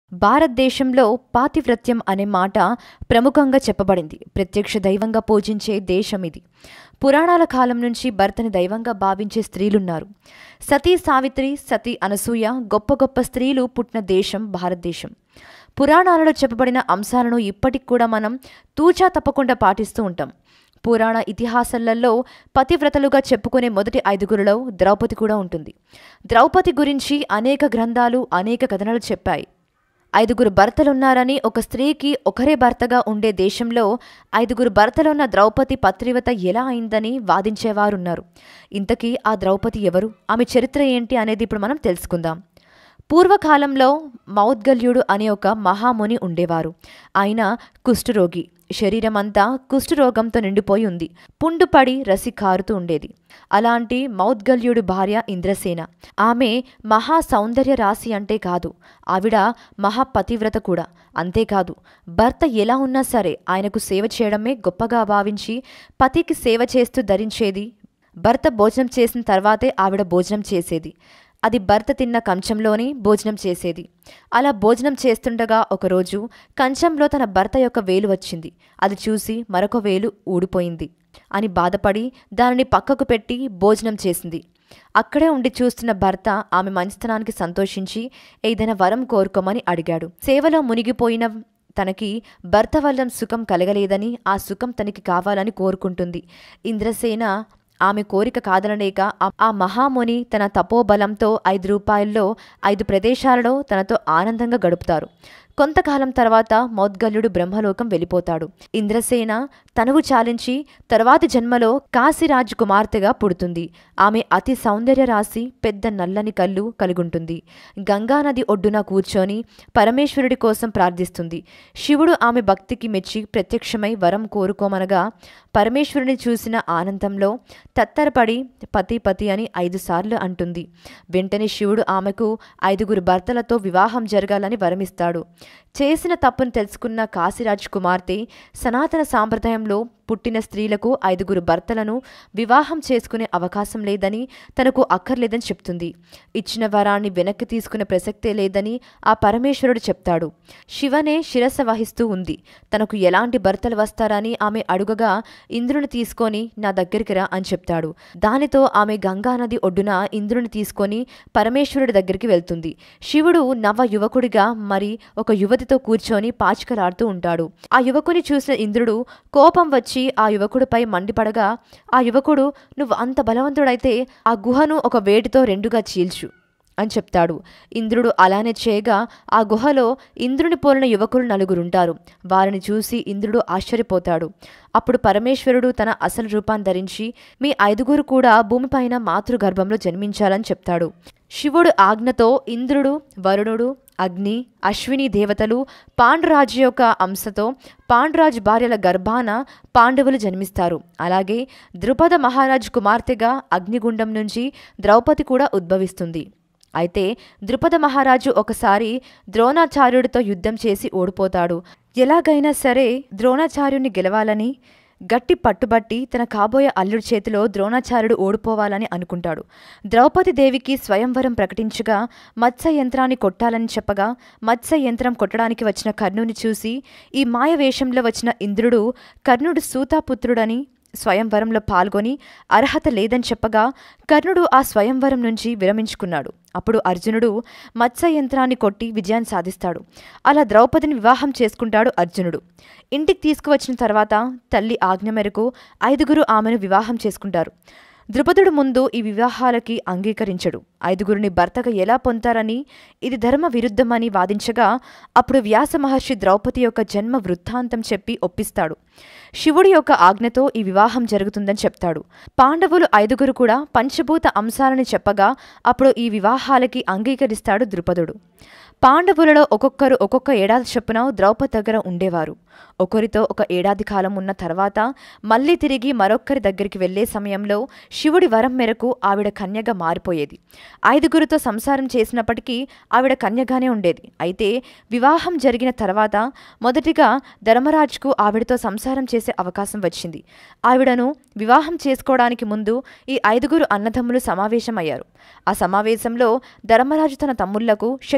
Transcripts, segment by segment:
భారతదేశంలో పాతివ్రత్యం అనే మాట ప్రముఖంగా చెప్పబడింది. ప్రత్యక్ష దైవంగా పూజించే దేశం ఇది. పురాణాల కాలం నుంచి భర్తని దైవంగా భావించే స్త్రీలున్నారు. సతీ సావిత్రి, సతీ అనసూయ గొప్ప గొప్ప స్త్రీలు పుట్టిన దేశం భారతదేశం. పురాణాలలో చెప్పబడిన అంశాలను ఇప్పటికి కూడా మనం తూచా తప్పకుండా పాటిస్తూ ఉంటాం. పురాణ ఇతిహాసాలలో పతివ్రతలుగా చెప్పుకునే మొదటి 5గురిలో ద్రౌపది కూడా ఉంటుంది. ద్రౌపది గురించి అనేక గ్రంథాలు, అనేక కథనాలు చెప్పాయి. 5గురు భర్తలున్నారని, ఒక స్త్రీకి ఒకరే భర్తగా ఉండే దేశంలో 5గురు భర్తలున్న ద్రౌపది పతివ్రత ఎలా అయిందని వాదించేవారున్నారు. ఇంతకీ ఆ ద్రౌపది ఎవరు, ఆమె చరిత్ర ఏంటి అనేది ఇప్పుడు మనం తెలుసుకుందాం. పూర్వకాలంలో మౌద్గల్యుడు అనే ఒక మహాముని ఉండేవారు. ఆయన కుష్ఠరోగి. శరీరమంతా కుష్ఠరోగంతో నిండిపోయి ఉంది. పుండుపడి రసి కారుతూ ఉండేది. అలాంటి మౌద్గల్యుడి భార్య ఇంద్రసేన. ఆమె మహా సౌందర్య రాశి అంటే కాదు, ఆవిడ మహాపతివ్రత కూడా. అంతేకాదు, భర్త ఎలా ఉన్నా సరే ఆయనకు సేవ చేయడమే గొప్పగా భావించి పతికి సేవ చేస్తూ ధరించేది. భర్త భోజనం చేసిన తర్వాతే ఆవిడ భోజనం చేసేది. అది భర్త తిన్న కంచంలోనే భోజనం చేసేది. అలా భోజనం చేస్తుండగా ఒకరోజు కంచంలో తన భర్త యొక్క వేలు వచ్చింది. అది చూసి మరొక వేలు ఊడిపోయింది అని బాధపడి దానిని పక్కకు పెట్టి భోజనం చేసింది. అక్కడే ఉండి చూస్తున్న భర్త ఆమె మంచితనానికి సంతోషించి ఏదైనా వరం కోరుకోమని అడిగాడు. సేవలో మునిగిపోయిన తనకి భర్త వల్ల సుఖం కలగలేదని, ఆ సుఖం తనకి కావాలని కోరుకుంటుంది. ఇంద్రసేన ఆమె కోరిక కాదనలేక ఆ మహాముని తన తపోబలంతో 5 రూపాయల్లో 5 ప్రదేశాలలో తనతో ఆనందంగా గడుపుతారు. కొంతకాలం తర్వాత మౌద్గల్యుడు బ్రహ్మలోకం వెళ్ళిపోతాడు. ఇంద్రసేన తనువు చాలించి తర్వాతి జన్మలో కాశీరాజు కుమార్తెగా పుడుతుంది. ఆమె అతి సౌందర్య రాశి, పెద్ద నల్లని కళ్ళు కలిగుంటుంది. గంగానది ఒడ్డున కూర్చొని పరమేశ్వరుడి కోసం ప్రార్థిస్తుంది. శివుడు ఆమె భక్తికి మెచ్చి ప్రత్యక్షమై వరం కోరుకోమనగా పరమేశ్వరుని చూసిన ఆనందంలో తత్తరపడి పతి పతి అని 5 సార్లు అంటుంది. వెంటనే శివుడు ఆమెకు 5గురు భర్తలతో వివాహం జరగాలని వరమిస్తాడు. చేసిన తప్పును తెలుసుకున్న కాశీరాజ్ కుమార్తె సనాతన సాంప్రదాయంలో పుట్టిన స్త్రీలకు 5గురు భర్తలను వివాహం చేసుకునే అవకాశం లేదని, తనకు అక్కర్లేదని చెప్తుంది. ఇచ్చిన వరాన్ని వెనక్కి తీసుకునే ప్రసక్తే లేదని ఆ పరమేశ్వరుడు చెప్తాడు. శివనే శిరస్సు వహిస్తూ ఉంది. తనకు ఎలాంటి భర్తలు వస్తారని ఆమె అడుగగా ఇంద్రుని తీసుకొని నా దగ్గరికి రా అని చెప్తాడు. దానితో ఆమె గంగానది ఒడ్డున ఇంద్రుని తీసుకొని పరమేశ్వరుడి దగ్గరికి వెళ్తుంది. శివుడు నవ యువకుడిగా మరి ఒక యువతితో కూర్చొని పాచికలాడుతూ ఉంటాడు. ఆ యువకుని చూసిన ఇంద్రుడు కోపం వచ్చి ఆ యువకుడిపై మండిపడగా, ఆ యువకుడు నువ్వు అంత బలవంతుడైతే ఆ గుహను ఒక వేటితో 2గా చీల్చు అని చెప్తాడు. ఇంద్రుడు అలానే చేయగా ఆ గుహలో ఇంద్రుని పోలిన యువకులు 4గురుంటారు. వారిని చూసి ఇంద్రుడు ఆశ్చర్యపోతాడు. అప్పుడు పరమేశ్వరుడు తన అసలు రూపాన్ని ధరించి మీ 5గురు కూడా భూమిపైన మాతృగర్భంలో జన్మించాలని చెప్తాడు. శివుడు ఆజ్ఞతో ఇంద్రుడు, వరుణుడు, అగ్ని, అశ్విని దేవతలు పాండురాజు యొక్క అంశతో పాండురాజు భార్యల గర్భాన పాండవులు జన్మిస్తారు. అలాగే ద్రుపద మహారాజు కుమార్తెగా అగ్నిగుండం నుంచి ద్రౌపది కూడా ఉద్భవిస్తుంది. అయితే ద్రుపద మహారాజు ఒకసారి ద్రోణాచార్యుడితో యుద్ధం చేసి ఓడిపోతాడు. ఎలాగైనా సరే ద్రోణాచార్యుని గెలవాలని గట్టి పట్టుబట్టి తన కాబోయే అల్లుడి చేతిలో ద్రోణాచార్యుడు ఓడిపోవాలని అనుకుంటాడు. ద్రౌపది దేవికి స్వయంవరం ప్రకటించగా మత్స్య యంత్రాన్ని కొట్టాలని చెప్పగా మత్స్య యంత్రం కొట్టడానికి వచ్చిన కర్ణుని చూసి ఈ మాయ వేషంలో వచ్చిన ఇంద్రుడు కర్ణుడు సూతాపుత్రుడని స్వయంవరంలో పాల్గొని అర్హత లేదని చెప్పగా కర్ణుడు ఆ స్వయంవరం నుంచి విరమించుకున్నాడు. అప్పుడు అర్జునుడు మత్స్య యంత్రాన్ని కొట్టి విజయాన్ని సాధిస్తాడు. అలా ద్రౌపదిని వివాహం చేసుకుంటాడు అర్జునుడు. ఇంటికి తీసుకువచ్చిన తర్వాత తల్లి ఆజ్ఞ మేరకు 5గురు ఆమెను వివాహం చేసుకుంటారు. ద్రుపదుడు ముందు ఈ వివాహాలకి అంగీకరించడు. 5గురిని భర్తగా ఎలా పొందుతారని, ఇది ధర్మ విరుద్ధమని వాదించగా అప్పుడు వ్యాస మహర్షి ద్రౌపది యొక్క జన్మ వృత్తాంతం చెప్పి ఒప్పిస్తాడు. శివుడి యొక్క ఆజ్ఞతో ఈ వివాహం జరుగుతుందని చెప్తాడు. పాండవులు 5గురు కూడా పంచభూత అంశాలని చెప్పగా అప్పుడు ఈ వివాహాలకి అంగీకరిస్తాడు ద్రుపదుడు. పాండవులలో ఒక్కొక్కరు ఒక్కొక్క ఏడాది చొప్పున ద్రౌపది దగ్గర ఉండేవారు. ఒకరితో ఒక ఏడాది కాలం ఉన్న తర్వాత మళ్ళీ తిరిగి మరొక్కరి దగ్గరికి వెళ్లే సమయంలో శివుడి వరం మేరకు ఆవిడ కన్యగా మారిపోయేది. 5గురితో సంసారం చేసినప్పటికీ ఆవిడ కన్యగానే ఉండేది. అయితే వివాహం జరిగిన తర్వాత మొదటిగా ధర్మరాజుకు ఆవిడతో సంసారం చేసే అవకాశం వచ్చింది. ఆవిడను వివాహం చేసుకోవడానికి ముందు ఈ 5గురు అన్నదమ్ములు సమావేశమయ్యారు. ఆ సమావేశంలో ధర్మరాజు తన తమ్ముళ్లకు శక్తివంతమైన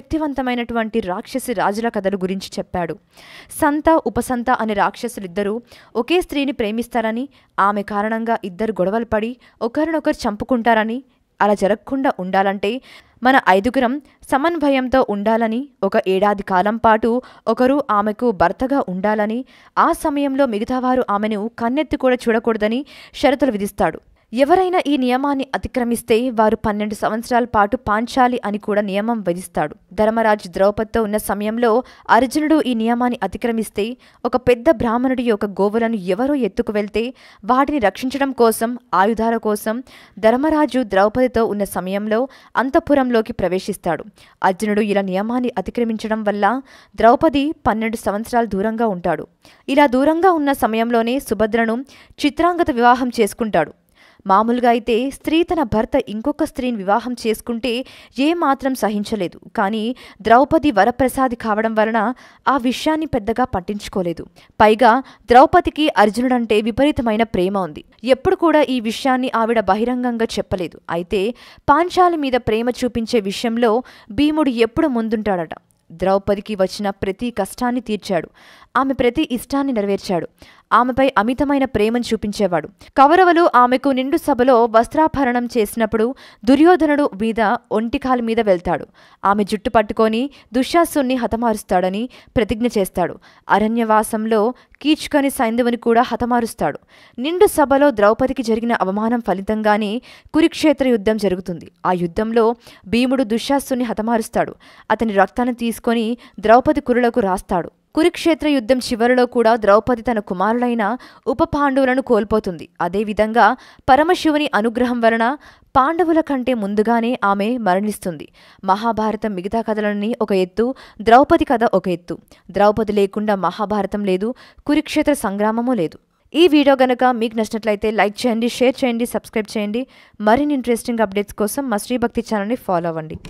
విచిత్రమైనటువంటి రాక్షసి రాజుల కథల గురించి చెప్పాడు. సంత, ఉపసంత అనే రాక్షసులిద్దరూ ఒకే స్త్రీని ప్రేమిస్తారని, ఆమె కారణంగా ఇద్దరు గొడవలు పడి ఒకరినొకరు చంపుకుంటారని, అలా జరగకుండా ఉండాలంటే మన 5గురం సమన్వయంతో ఉండాలని, 1 ఏడాది కాలం పాటు ఒకరు ఆమెకు భర్తగా ఉండాలని, ఆ సమయంలో మిగతావారు ఆమెను కన్నెత్తి కూడా చూడకూడదని షరతులు విధిస్తాడు. ఎవరైనా ఈ నియమాన్ని అతిక్రమిస్తే వారు 12 సంవత్సరాల పాటు పాంచాలి అని కూడా నియమం విధిస్తాడు. ధర్మరాజు ద్రౌపదితో ఉన్న సమయంలో అర్జునుడు ఈ నియమాన్ని అతిక్రమిస్తే, ఒక పెద్ద బ్రాహ్మణుడి యొక్క గోవులను ఎవరో ఎత్తుకు వెళ్తే వాటిని రక్షించడం కోసం, ఆయుధాల కోసం ధర్మరాజు ద్రౌపదితో ఉన్న సమయంలో అంతఃపురంలోకి ప్రవేశిస్తాడు. అర్జునుడు ఇలా నియమాన్ని అతిక్రమించడం వల్ల ద్రౌపది 12 సంవత్సరాలు దూరంగా ఉంటాడు. ఇలా దూరంగా ఉన్న సమయంలోనే సుభద్రను చిత్రాంగద వివాహం చేసుకుంటాడు. మామూలుగా అయితే స్త్రీ తన భర్త ఇంకొక స్త్రీని వివాహం చేసుకుంటే ఏమాత్రం సహించలేదు. కానీ ద్రౌపది వరప్రసాది కావడం వలన ఆ విషయాన్ని పెద్దగా పట్టించుకోలేదు. పైగా ద్రౌపదికి అర్జునుడంటే విపరీతమైన ప్రేమ ఉంది. ఎప్పుడు కూడా ఈ విషయాన్ని ఆవిడ బహిరంగంగా చెప్పలేదు. అయితే పాంచాలి మీద ప్రేమ చూపించే విషయంలో భీముడు ఎప్పుడు ముందుంటాడట. ద్రౌపదికి వచ్చిన ప్రతి కష్టాన్ని తీర్చాడు. ఆమె ప్రతి ఇష్టాన్ని నెరవేర్చాడు. ఆమెపై అమితమైన ప్రేమను చూపించేవాడు. కౌరవులు ఆమెకు నిండు సభలో వస్త్రాభరణం చేసినప్పుడు దుర్యోధనుడు మీద ఒంటికాలి మీద వెళ్తాడు. ఆమె జుట్టు పట్టుకొని దుశ్శాసుని హతమారుస్తాడని ప్రతిజ్ఞ చేస్తాడు. అరణ్యవాసంలో కీచుకని సైంధవుని కూడా హతమారుస్తాడు. నిండు సభలో ద్రౌపదికి జరిగిన అవమానం ఫలితంగానే కురుక్షేత్ర యుద్ధం జరుగుతుంది. ఆ యుద్ధంలో భీముడు దుశ్శాసుని హతమారుస్తాడు. అతని రక్తాన్ని తీసుకొని ద్రౌపది కురులకు రాస్తాడు. కురుక్షేత్ర యుద్ధం చివరిలో కూడా ద్రౌపది తన కుమారులైన ఉప పాండవులను కోల్పోతుంది. అదేవిధంగా పరమశివుని అనుగ్రహం వలన పాండవుల కంటే ముందుగానే ఆమె మరణిస్తుంది. మహాభారతం మిగతా కథలన్నీ ఒక ఎత్తు, ద్రౌపది కథ ఒక ఎత్తు. ద్రౌపది లేకుండా మహాభారతం లేదు, కురుక్షేత్ర సంగ్రామము లేదు. ఈ వీడియో గనక మీకు నచ్చినట్లయితే లైక్ చేయండి, షేర్ చేయండి, సబ్స్క్రైబ్ చేయండి. మరిన్ని ఇంట్రెస్టింగ్ అప్డేట్స్ కోసం మా శ్రీభక్తి ఛానల్ని ఫాలో అవ్వండి.